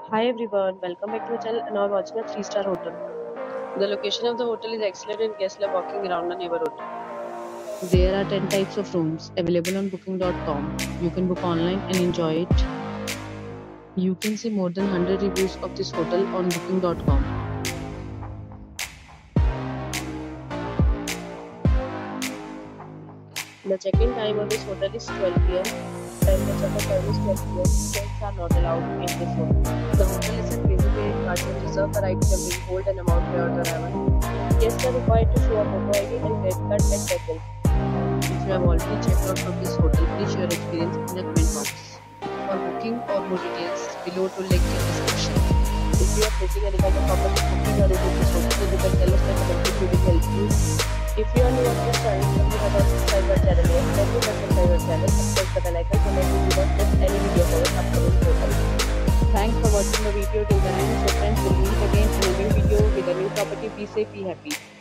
Hi everyone, welcome back to our channel and now watching a 3-star hotel. The location of the hotel is excellent and guests love walking around the neighborhood. There are 10 types of rooms available on booking.com. You can book online and enjoy it. You can see more than 100 reviews of this hotel on booking.com. The check-in time of this hotel is 12 p.m. and the check-out time is 12 p.m. Pets are not allowed in this hotel. The hotel is a crazy paying card and reserve the right to temporarily hold an amount prior to arrival. Guests are required to show a photo ID and credit card at check-in. If you have already checked out from this hotel, please share your experience in the comment box. For booking or more details, below to link in description. If you are facing any kind of problem with booking or using this hotel, then you can tell us and we will help you. If you are new on this channel and you have not subscribed our channel yet, then you can subscribe our channel and press the bell icon so that you do not miss any video of our upcoming hotel. Thanks for watching the video till the end. So friends, will meet again in a new video with a new property. Be safe, be happy.